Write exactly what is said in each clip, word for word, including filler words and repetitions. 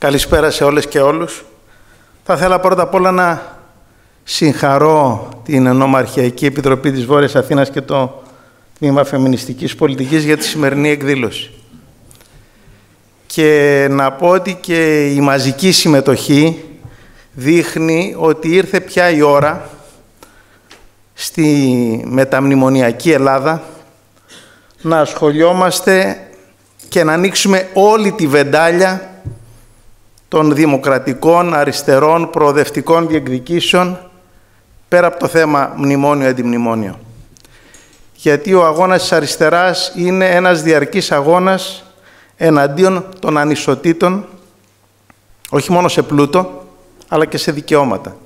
Καλησπέρα σε όλες και όλους. Θα ήθελα πρώτα απ' όλα να συγχαρώ την Νομαρχιακή Επιτροπή της Βόρειας Αθήνας και το Τμήμα Φεμινιστικής Πολιτικής για τη σημερινή εκδήλωση. Και να πω ότι και η μαζική συμμετοχή δείχνει ότι ήρθε πια η ώρα στη μεταμνημονιακή Ελλάδα να ασχολιόμαστε και να ανοίξουμε όλη τη βεντάλια των δημοκρατικών, αριστερών, προοδευτικών διεκδικήσεων πέρα από το θέμα μνημόνιο-αντιμνημόνιο. Γιατί ο αγώνας της αριστεράς είναι ένας διαρκής αγώνας εναντίον των ανισοτήτων, όχι μόνο σε πλούτο, αλλά και σε δικαιώματα.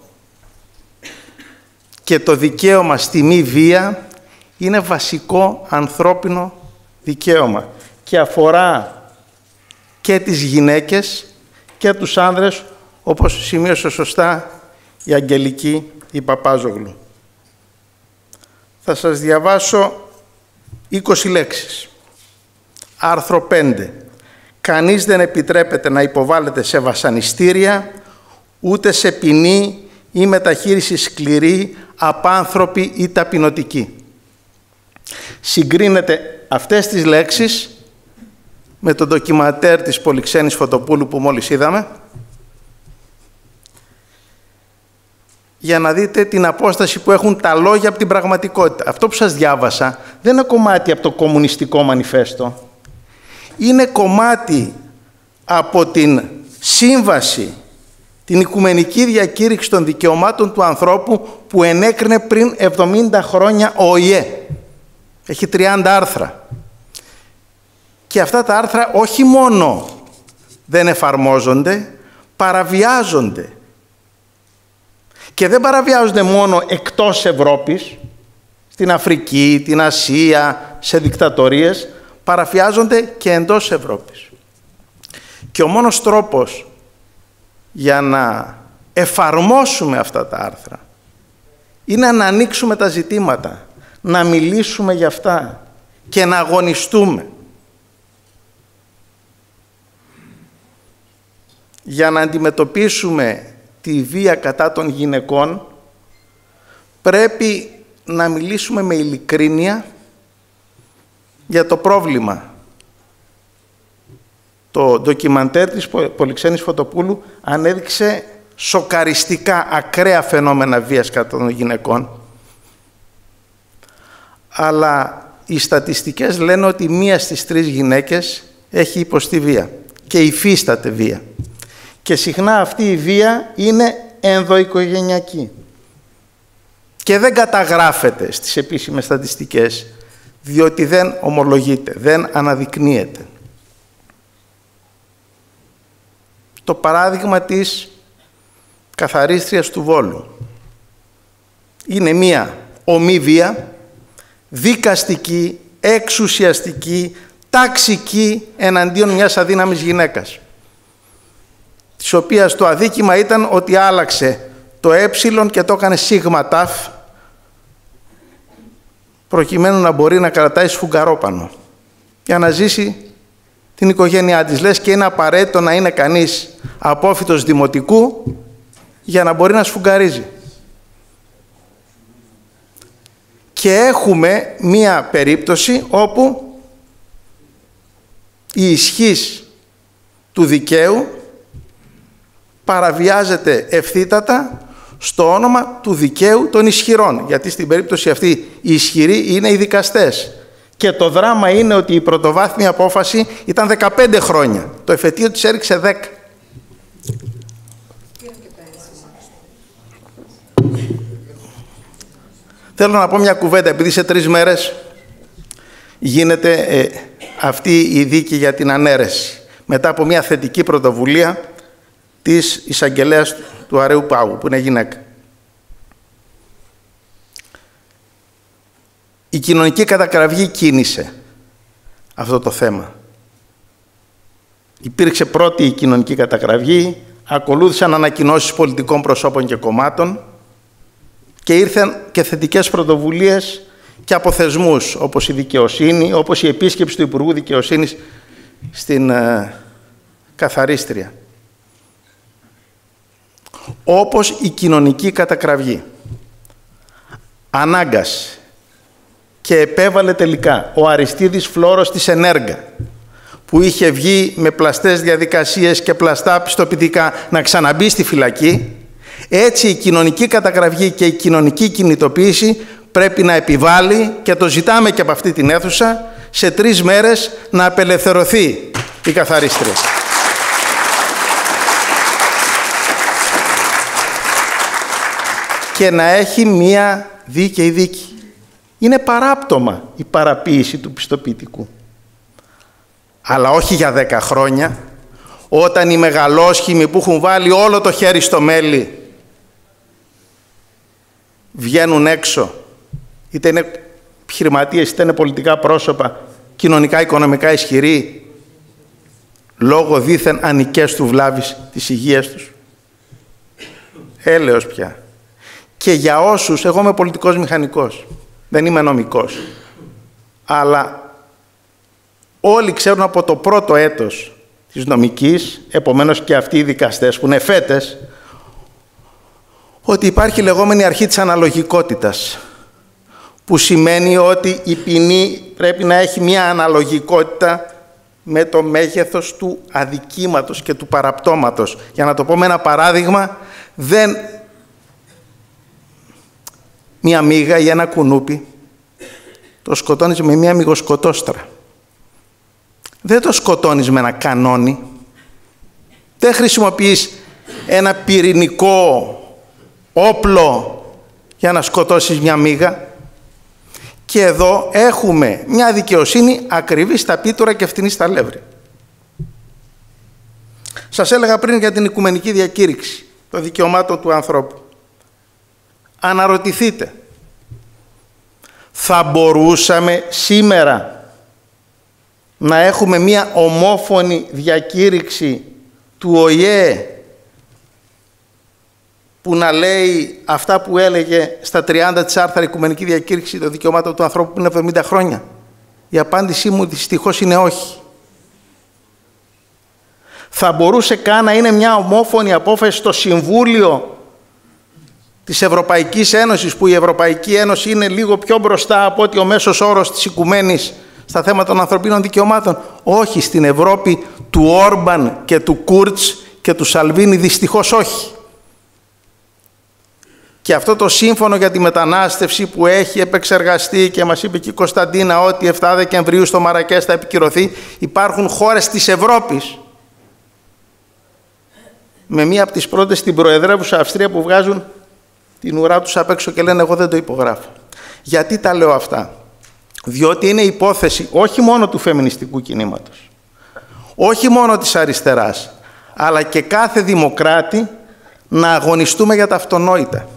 Και το δικαίωμα στη μη βία είναι βασικό ανθρώπινο δικαίωμα και αφορά και τις γυναίκες και τους άνδρες, όπως σημείωσε σωστά η Αγγελική η Παπάζογλου. Θα σας διαβάσω είκοσι λέξεις. Άρθρο πέντε. Κανείς δεν επιτρέπεται να υποβάλλεται σε βασανιστήρια, ούτε σε ποινή ή μεταχείριση σκληρή, απάνθρωπη ή ταπεινωτική. Συγκρίνεται αυτές τις λέξεις με το ντοκιμαντέρ της Πολυξένης Φωτοπούλου που μόλις είδαμε, για να δείτε την απόσταση που έχουν τα λόγια από την πραγματικότητα. Αυτό που σας διάβασα δεν είναι κομμάτι από το Κομμουνιστικό Μανιφέστο. Είναι κομμάτι από την σύμβαση, την Οικουμενική Διακήρυξη των Δικαιωμάτων του Ανθρώπου που ενέκρινε πριν εβδομήντα χρόνια ο ΟΗΕ. Έχει τριάντα άρθρα. Και αυτά τα άρθρα όχι μόνο δεν εφαρμόζονται, παραβιάζονται. Και δεν παραβιάζονται μόνο εκτός Ευρώπης, στην Αφρική, την Ασία, σε δικτατορίες, παραβιάζονται και εντός Ευρώπης. Και ο μόνος τρόπος για να εφαρμόσουμε αυτά τα άρθρα είναι να ανοίξουμε τα ζητήματα, να μιλήσουμε για αυτά και να αγωνιστούμε. Για να αντιμετωπίσουμε τη βία κατά των γυναικών, πρέπει να μιλήσουμε με ειλικρίνεια για το πρόβλημα. Το ντοκιμαντέρ της Πολυξένης Φωτοπούλου ανέδειξε σοκαριστικά, ακραία φαινόμενα βίας κατά των γυναικών. Αλλά οι στατιστικές λένε ότι μία στις τρεις γυναίκες έχει υποστεί βία και υφίσταται βία. Και συχνά αυτή η βία είναι ενδοοικογενειακή και δεν καταγράφεται στις επίσημες στατιστικές, διότι δεν ομολογείται, δεν αναδεικνύεται. Το παράδειγμα της καθαρίστριας του Βόλου είναι μία ομή βία, δικαστική, εξουσιαστική, ταξική εναντίον μιας αδύναμης γυναίκας, της οποίας το αδίκημα ήταν ότι άλλαξε το ε και το έκανε σίγμα ταφ, προκειμένου να μπορεί να κρατάει σφουγγαρόπανο για να ζήσει την οικογένειά της. Λες και είναι απαραίτητο να είναι κανείς απόφοιτος δημοτικού για να μπορεί να σφουγγαρίζει. Και έχουμε μία περίπτωση όπου η ισχύς του δικαίου παραβιάζεται ευθύτατα στο όνομα του δικαίου των ισχυρών. Γιατί στην περίπτωση αυτή οι ισχυροί είναι οι δικαστές. Και το δράμα είναι ότι η πρωτοβάθμια απόφαση ήταν δεκαπέντε χρόνια. Το εφετείο της έριξε δέκα. Θέλω να πω μια κουβέντα, επειδή σε τρεις μέρες γίνεται ε, αυτή η δίκη για την ανέρεση. Μετά από μια θετική πρωτοβουλία της εισαγγελέας του Αρεού Πάγου, που είναι γυναίκα. Η κοινωνική κατακραυγή κίνησε αυτό το θέμα. Υπήρξε πρώτη η κοινωνική κατακραυγή, ακολούθησαν ανακοινώσεις πολιτικών προσώπων και κομμάτων και ήρθαν και θετικές πρωτοβουλίες και από θεσμούς, όπως η δικαιοσύνη, όπως η επίσκεψη του Υπουργού Δικαιοσύνης στην ε, καθαρίστρια. όπως η κοινωνική κατακραυγή. Ανάγκασε και επέβαλε τελικά ο Αριστίδης Φλόρος της Ενέργα, που είχε βγει με πλαστές διαδικασίες και πλαστά πιστοποιητικά να ξαναμπεί στη φυλακή. Έτσι η κοινωνική κατακραυγή και η κοινωνική κινητοποίηση πρέπει να επιβάλλει, και το ζητάμε και από αυτή την αίθουσα, σε τρεις μέρες να απελευθερωθεί η καθαρίστρια. Και να έχει μία δίκαιη δίκη. Είναι παράπτωμα η παραποίηση του πιστοποιητικού. Αλλά όχι για δέκα χρόνια, όταν οι μεγαλόσχημοι που έχουν βάλει όλο το χέρι στο μέλι βγαίνουν έξω, είτε είναι επιχειρηματίες, είτε είναι πολιτικά πρόσωπα, κοινωνικά, οικονομικά ισχυροί, λόγω δήθεν ανικές του βλάβης της υγείας τους. Έλεος πια. Και για όσους, εγώ είμαι πολιτικός μηχανικός, δεν είμαι νομικός, αλλά όλοι ξέρουν από το πρώτο έτος της νομικής, επομένως και αυτοί οι δικαστές που είναι φέτες, ότι υπάρχει η λεγόμενη αρχή της αναλογικότητας, που σημαίνει ότι η ποινή πρέπει να έχει μια αναλογικότητα με το μέγεθος του αδικήματος και του παραπτώματος. Για να το πω με ένα παράδειγμα, δεν μια μύγα ή ένα κουνούπι το σκοτώνεις με μια μυγοσκοτόστρα. Δεν το σκοτώνεις με ένα κανόνι. Δεν χρησιμοποιείς ένα πυρηνικό όπλο για να σκοτώσεις μια μύγα. Και εδώ έχουμε μια δικαιοσύνη ακριβή στα πίτουρα και φτηνή στα λεύρη. Σας έλεγα πριν για την Οικουμενική Διακήρυξη των δικαιωμάτων του ανθρώπου. Αναρωτηθείτε, θα μπορούσαμε σήμερα να έχουμε μια ομόφωνη διακήρυξη του Ο Η Ε που να λέει αυτά που έλεγε στα τριάντα της άρθρα Οικουμενική Διακήρυξη των δικαιωμάτων του ανθρώπου πριν εβδομήντα χρόνια? Η απάντησή μου δυστυχώς είναι όχι. Θα μπορούσε καν να είναι μια ομόφωνη απόφαση στο Συμβούλιο της Ευρωπαϊκής Ένωσης, που η Ευρωπαϊκή Ένωση είναι λίγο πιο μπροστά από ότι ο μέσος όρος της Οικουμένης στα θέματα των ανθρωπίνων δικαιωμάτων? Όχι, στην Ευρώπη του Όρμπαν και του Κούρτς και του Σαλβίνη δυστυχώς όχι. Και αυτό το σύμφωνο για τη μετανάστευση που έχει επεξεργαστεί και μας είπε και η Κωνσταντίνα ότι επτά Δεκεμβρίου στο Μαρακές θα επικυρωθεί, υπάρχουν χώρες της Ευρώπης, με μία από τις πρώτες την προεδρεύουσα Αυστρία, που βγάζουν την ουρά τους απ' έξω και λένε εγώ δεν το υπογράφω. Γιατί τα λέω αυτά? Διότι είναι υπόθεση όχι μόνο του φεμινιστικού κινήματος, όχι μόνο της αριστεράς, αλλά και κάθε δημοκράτη να αγωνιστούμε για τα αυτονόητα.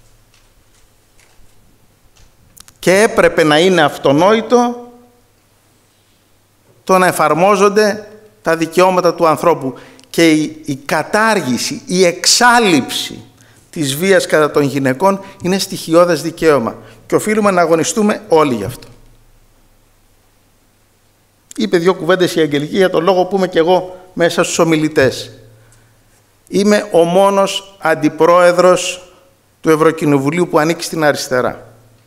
Και έπρεπε να είναι αυτονόητο το να εφαρμόζονται τα δικαιώματα του ανθρώπου και η, η κατάργηση, η εξάλειψη της βίας κατά των γυναικών είναι στοιχειώδες δικαίωμα και οφείλουμε να αγωνιστούμε όλοι γι' αυτό. Είπε δύο κουβέντες η Αγγελική για τον λόγο που είμαι και εγώ μέσα στους ομιλητές. Είμαι ο μόνος αντιπρόεδρος του Ευρωκοινοβουλίου που ανήκει στην αριστερά.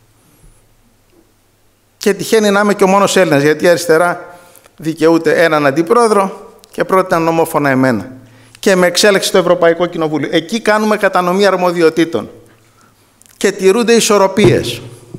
Και τυχαίνει να είμαι και ο μόνος Έλληνας, γιατί η αριστερά δικαιούται έναν αντιπρόεδρο και πρότειναν ομόφωνα εμένα. Και με εξέλεξε στο Ευρωπαϊκό Κοινοβούλιο. Εκεί κάνουμε κατανομή αρμοδιοτήτων και τηρούνται ισορροπίες.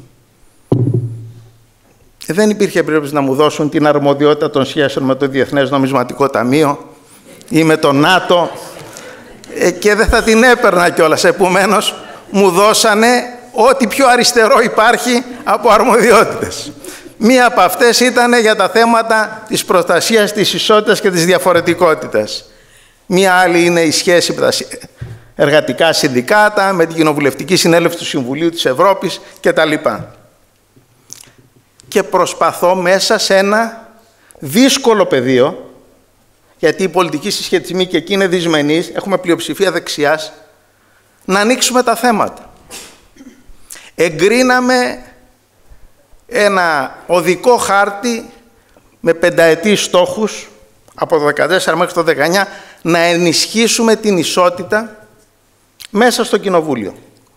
Δεν υπήρχε περίπτωση να μου δώσουν την αρμοδιότητα των σχέσεων με το Διεθνές Νομισματικό Ταμείο ή με το ΝΑΤΟ ε, και δεν θα την έπαιρνα κιόλας. Επομένως, μου δώσανε ό,τι πιο αριστερό υπάρχει από αρμοδιότητες. Μία από αυτές ήταν για τα θέματα της προστασίας της ισότητας και της διαφορετικότητας. Μία άλλη είναι η σχέση με τα εργατικά συνδικάτα, με την Κοινοβουλευτική Συνέλευση του Συμβουλίου της Ευρώπης κτλ. Και προσπαθώ μέσα σε ένα δύσκολο πεδίο, γιατί οι πολιτικοί συσχετισμοί και εκεί είναι δυσμενείς, έχουμε πλειοψηφία δεξιάς, να ανοίξουμε τα θέματα. Εγκρίναμε ένα οδικό χάρτη με πενταετής στόχους από το δεκατέσσερα μέχρι το δεκαεννιά να ενισχύσουμε την ισότητα μέσα στο Κοινοβούλιο.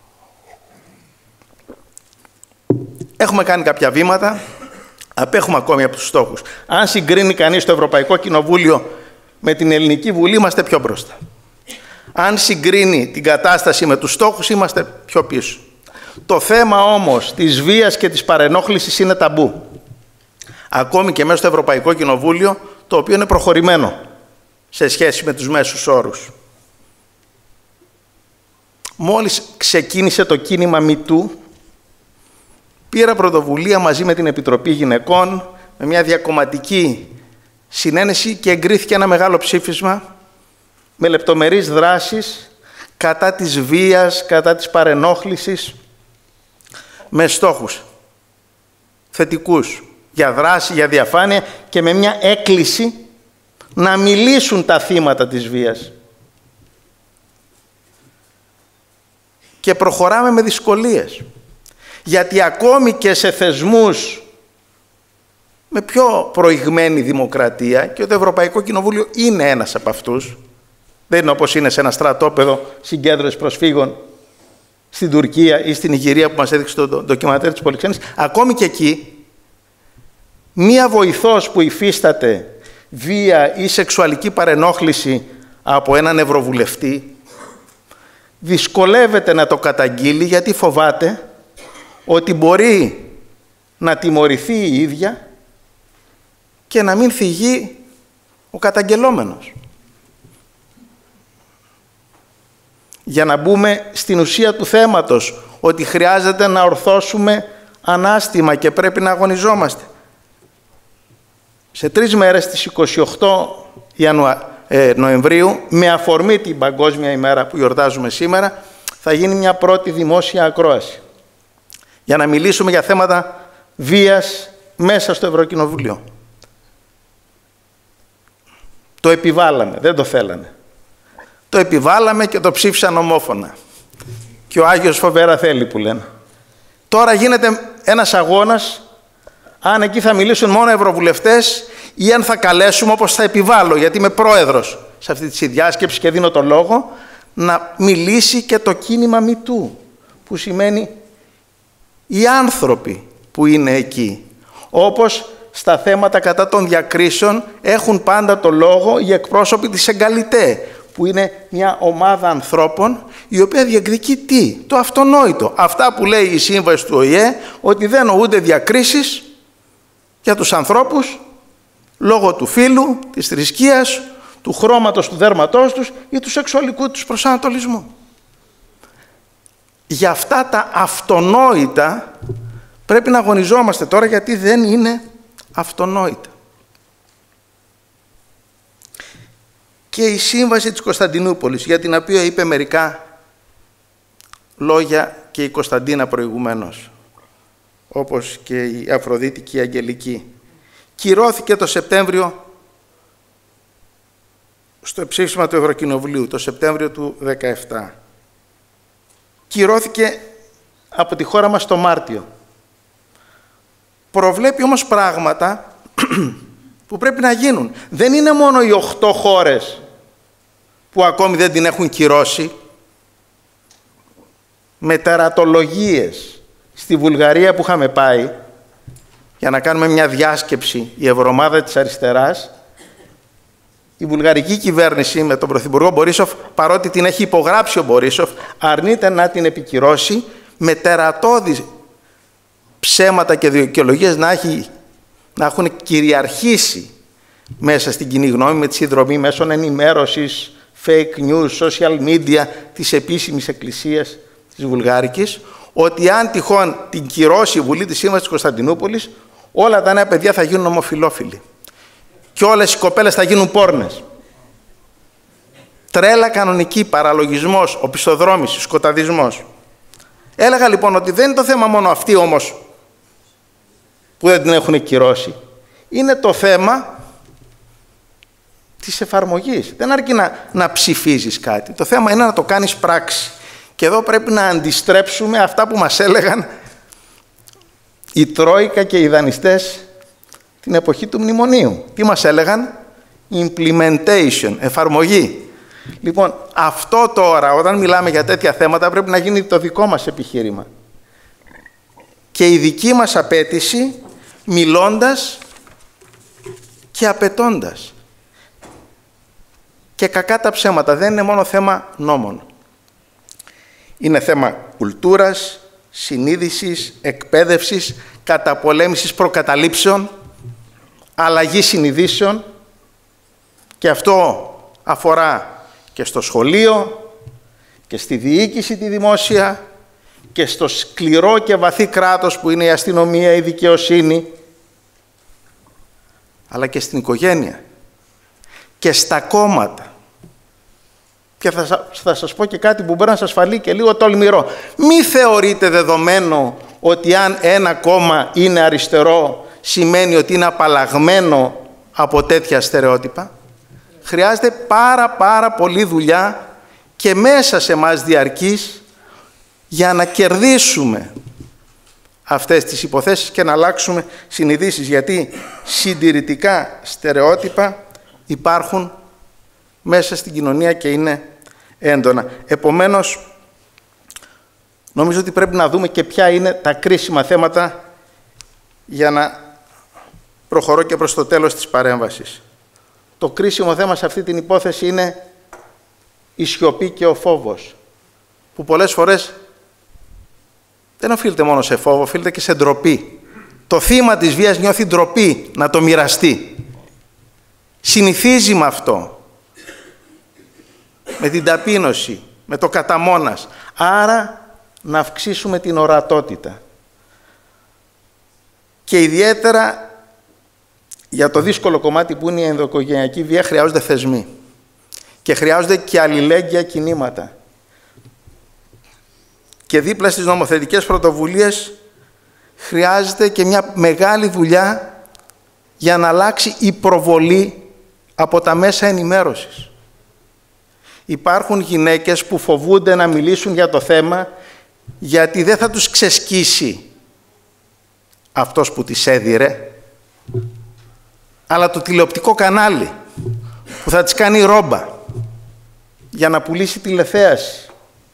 Έχουμε κάνει κάποια βήματα, απέχουμε ακόμη από τους στόχους. Αν συγκρίνει κανείς το Ευρωπαϊκό Κοινοβούλιο με την Ελληνική Βουλή, είμαστε πιο μπροστά. Αν συγκρίνει την κατάσταση με τους στόχους, είμαστε πιο πίσω. Το θέμα όμως της βίας και της παρενόχλησης είναι ταμπού. Ακόμη και μέσα στο Ευρωπαϊκό Κοινοβούλιο, το οποίο είναι προχωρημένο σε σχέση με τους μέσους όρους. Μόλις ξεκίνησε το κίνημα MeToo, πήρα πρωτοβουλία μαζί με την Επιτροπή Γυναικών, με μια διακομματική συνένεση και εγκρίθηκε ένα μεγάλο ψήφισμα με λεπτομερείς δράσεις κατά της βίας, κατά της παρενόχλησης, με στόχους θετικούς για δράση, για διαφάνεια και με μια έκκληση να μιλήσουν τα θύματα της βίας. Και προχωράμε με δυσκολίες. Γιατί ακόμη και σε θεσμούς με πιο προηγμένη δημοκρατία, και το Ευρωπαϊκό Κοινοβούλιο είναι ένας από αυτούς, δεν είναι όπως είναι σε ένα στρατόπεδο συγκέντρωσης προσφύγων στην Τουρκία ή στην Ιγυρία που μας έδειξε το ντοκιμαντέρ της Πολυξένης, ακόμη και εκεί, μία βοηθός που υφίσταται βία ή σεξουαλική παρενόχληση από έναν ευρωβουλευτή, δυσκολεύεται να το καταγγείλει γιατί φοβάται ότι μπορεί να τιμωρηθεί η ίδια και να μην θυγεί ο καταγγελόμενος. Για να μπούμε στην ουσία του θέματος, ότι χρειάζεται να ορθώσουμε ανάστημα και πρέπει να αγωνιζόμαστε. Σε τρεις μέρες, στις είκοσι οκτώ Νοεμβρίου, με αφορμή την Παγκόσμια ημέρα που γιορτάζουμε σήμερα, θα γίνει μια πρώτη δημόσια ακρόαση για να μιλήσουμε για θέματα βίας μέσα στο Ευρωκοινοβούλιο. Το επιβάλαμε, δεν το θέλανε. Το επιβάλαμε και το ψήφισαν ομόφωνα. Και ο Άγιος φοβερά θέλει που λένε. Τώρα γίνεται ένας αγώνας αν εκεί θα μιλήσουν μόνο ευρωβουλευτές ή αν θα καλέσουμε, όπως θα επιβάλλω, γιατί είμαι πρόεδρος σε αυτή τη συνδιάσκεψη και δίνω το λόγο, να μιλήσει και το κίνημα MeToo, που σημαίνει οι άνθρωποι που είναι εκεί. Όπως στα θέματα κατά των διακρίσεων έχουν πάντα το λόγο οι εκπρόσωποι της Εγκαλιτέ, που είναι μια ομάδα ανθρώπων η οποία διεκδικεί τι? Το αυτονόητο. Αυτά που λέει η σύμβαση του Ο Η Ε, ότι δεν νοούνται διακρίσεις για τους ανθρώπους λόγω του φύλου, της θρησκείας, του χρώματος του δέρματός τους ή του σεξουαλικού τους προσανατολισμού. Για αυτά τα αυτονόητα πρέπει να αγωνιζόμαστε τώρα, γιατί δεν είναι αυτονόητα. Και η Σύμβαση της Κωνσταντινούπολης, για την οποία είπε μερικά λόγια και η Κωνσταντίνα προηγουμένως, όπως και η Αφροδίτη και η Αγγελική, κυρώθηκε το Σεπτέμβριο στο ψήφισμα του Ευρωκοινοβουλίου, το Σεπτέμβριο του δύο χιλιάδες δεκαεπτά. Κυρώθηκε από τη χώρα μας το Μάρτιο. Προβλέπει όμως πράγματα που πρέπει να γίνουν. Δεν είναι μόνο οι οχτώ χώρες που ακόμη δεν την έχουν κυρώσει, με τερατολογίες στη Βουλγαρία που είχαμε πάει για να κάνουμε μια διάσκεψη, η Ευρωομάδα της Αριστεράς. Η βουλγαρική κυβέρνηση με τον Πρωθυπουργό Μπορίσοφ, παρότι την έχει υπογράψει ο Μπορίσοφ, αρνείται να την επικυρώσει, με τερατώδη ψέματα και δικαιολογίες να, έχει, να έχουν κυριαρχήσει μέσα στην κοινή γνώμη, με τη συνδρομή μέσων ενημέρωσης, fake news, social media της επίσημης εκκλησίας της Βουλγάρικης, ότι αν τυχόν την κυρώσει η Βουλή της Σύμβασης της Κωνσταντινούπολης, όλα τα νέα παιδιά θα γίνουν ομοφυλόφιλοι και όλες οι κοπέλες θα γίνουν πόρνες. Τρέλα κανονική, παραλογισμός, οπισθοδρόμηση, σκοταδισμός. Έλεγα λοιπόν ότι δεν είναι το θέμα μόνο αυτή όμως που δεν την έχουν κυρώσει. Είναι το θέμα της εφαρμογής. Δεν αρκεί να, να ψηφίζεις κάτι. Το θέμα είναι να το κάνεις πράξη. Και εδώ πρέπει να αντιστρέψουμε αυτά που μας έλεγαν η Τρόικα και οι δανειστές την εποχή του μνημονίου. Τι μας έλεγαν? Implementation, εφαρμογή. Λοιπόν, αυτό τώρα, όταν μιλάμε για τέτοια θέματα, πρέπει να γίνει το δικό μας επιχείρημα. Και η δική μας απέτηση, μιλώντας και απαιτώντας. Και κακά τα ψέματα, δεν είναι μόνο θέμα νόμων. Είναι θέμα κουλτούρας, συνείδησης, εκπαίδευσης, καταπολέμησης προκαταλήψεων, αλλαγή συνειδήσεων, και αυτό αφορά και στο σχολείο και στη διοίκηση τη δημόσια και στο σκληρό και βαθύ κράτος που είναι η αστυνομία, η δικαιοσύνη, αλλά και στην οικογένεια και στα κόμματα. Και θα, θα σας πω και κάτι που μπορεί να σας φανεί και λίγο τολμηρό. Μη θεωρείτε δεδομένο ότι αν ένα κόμμα είναι αριστερό σημαίνει ότι είναι απαλλαγμένο από τέτοια στερεότυπα. Χρειάζεται πάρα πάρα πολλή δουλειά και μέσα σε εμάς διαρκής για να κερδίσουμε αυτές τις υποθέσεις και να αλλάξουμε συνειδήσεις, γιατί συντηρητικά στερεότυπα υπάρχουν μέσα στην κοινωνία και είναι έντονα. Επομένως, νομίζω ότι πρέπει να δούμε και ποια είναι τα κρίσιμα θέματα για να προχωρώ και προς το τέλος της παρέμβασης. Το κρίσιμο θέμα σε αυτή την υπόθεση είναι η σιωπή και ο φόβος, που πολλές φορές δεν οφείλεται μόνο σε φόβο, οφείλεται και σε ντροπή. Το θύμα της βίας νιώθει ντροπή να το μοιραστεί. Συνηθίζει με αυτό, με την ταπείνωση, με το καταμόνας. Άρα να αυξήσουμε την ορατότητα. Και ιδιαίτερα για το δύσκολο κομμάτι που είναι η ενδοοικογενειακή βία χρειάζονται θεσμοί. Και χρειάζονται και αλληλέγγυα κινήματα. Και δίπλα στις νομοθετικές πρωτοβουλίες χρειάζεται και μια μεγάλη δουλειά για να αλλάξει η προβολή από τα μέσα ενημέρωσης. Υπάρχουν γυναίκες που φοβούνται να μιλήσουν για το θέμα γιατί δεν θα τους ξεσκίσει αυτός που τις έδιρε, αλλά το τηλεοπτικό κανάλι που θα τις κάνει ρόμπα για να πουλήσει τηλεθέαση.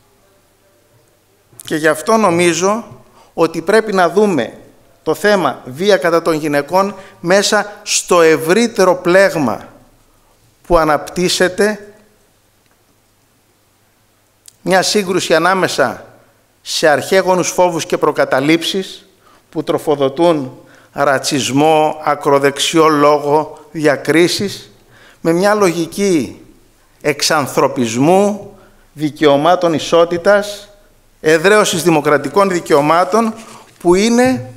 Και γι' αυτό νομίζω ότι πρέπει να δούμε το θέμα βία κατά των γυναικών μέσα στο ευρύτερο πλέγμα που αναπτύσσεται μια σύγκρουση ανάμεσα σε αρχαίγονους φόβους και προκαταλήψεις που τροφοδοτούν ρατσισμό, ακροδεξιό λόγο, διακρίσεις, με μια λογική εξανθρωπισμού, δικαιωμάτων ισότητας, εδραίωσης δημοκρατικών δικαιωμάτων, που είναι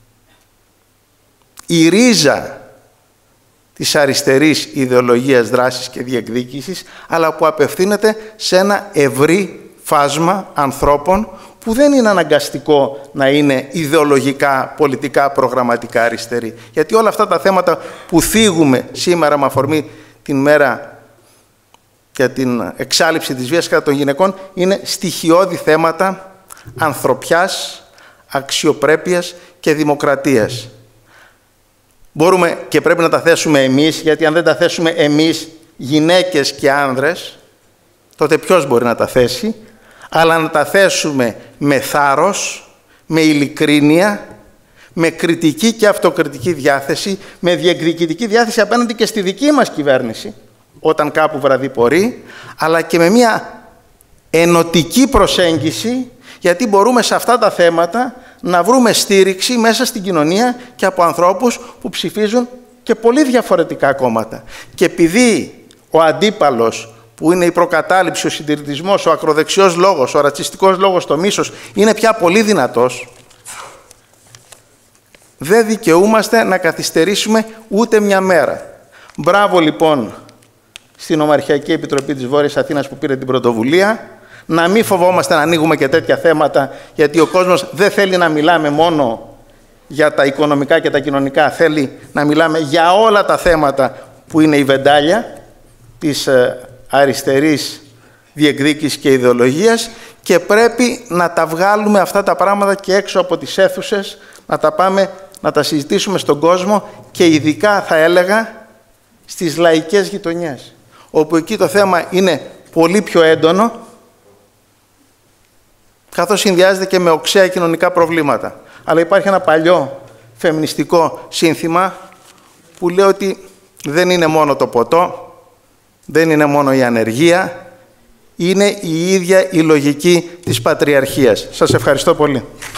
η ρίζα της αριστερής ιδεολογίας, δράσης και διεκδίκησης, αλλά που απευθύνεται σε ένα ευρύ φάσμα ανθρώπων που δεν είναι αναγκαστικό να είναι ιδεολογικά, πολιτικά, προγραμματικά αριστεροί. Γιατί όλα αυτά τα θέματα που θίγουμε σήμερα με αφορμή την μέρα για την εξάλειψη της βίας κατά των γυναικών είναι στοιχειώδη θέματα ανθρωπιάς, αξιοπρέπειας και δημοκρατίας. Μπορούμε και πρέπει να τα θέσουμε εμείς, γιατί αν δεν τα θέσουμε εμείς, γυναίκες και άνδρες, τότε ποιος μπορεί να τα θέσει, αλλά να τα θέσουμε με θάρρος, με ειλικρίνεια, με κριτική και αυτοκριτική διάθεση, με διεκδικητική διάθεση απέναντι και στη δική μας κυβέρνηση, όταν κάπου βραδιπορεί, αλλά και με μια ενωτική προσέγγιση, γιατί μπορούμε σε αυτά τα θέματα να βρούμε στήριξη μέσα στην κοινωνία και από ανθρώπους που ψηφίζουν και πολύ διαφορετικά κόμματα. Και επειδή ο αντίπαλος, που είναι η προκατάληψη, ο συντηρητισμός, ο ακροδεξιός λόγος, ο ρατσιστικός λόγος, το μίσος, είναι πια πολύ δυνατός, δεν δικαιούμαστε να καθυστερήσουμε ούτε μια μέρα. Μπράβο λοιπόν στην Ομαρχιακή Επιτροπή της Βόρειας Αθήνας που πήρε την πρωτοβουλία, να μην φοβόμαστε να ανοίγουμε και τέτοια θέματα, γιατί ο κόσμος δεν θέλει να μιλάμε μόνο για τα οικονομικά και τα κοινωνικά, θέλει να μιλάμε για όλα τα θέματα που είναι η βεντάλια της αριστερής διεκδίκησης και ιδεολογίας, και πρέπει να τα βγάλουμε αυτά τα πράγματα και έξω από τις αίθουσες, να τα πάμε να τα συζητήσουμε στον κόσμο, και ειδικά θα έλεγα στις λαϊκές γειτονιές, όπου εκεί το θέμα είναι πολύ πιο έντονο, καθώς συνδυάζεται και με οξέα κοινωνικά προβλήματα. Αλλά υπάρχει ένα παλιό φεμινιστικό σύνθημα που λέει ότι δεν είναι μόνο το ποτό, δεν είναι μόνο η ανεργία, είναι η ίδια η λογική της πατριαρχίας. Σας ευχαριστώ πολύ.